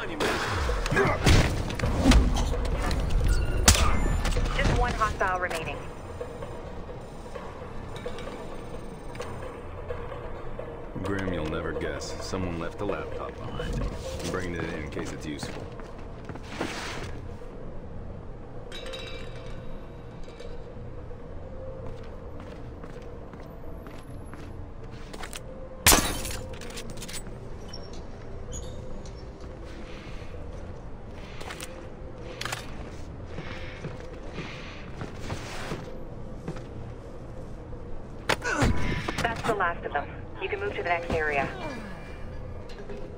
on you, man. Just one hostile remaining. Grim, you'll never guess. Someone left a laptop behind. I'm bringing it in case it's useful. That's the last of them. You can move to the next area.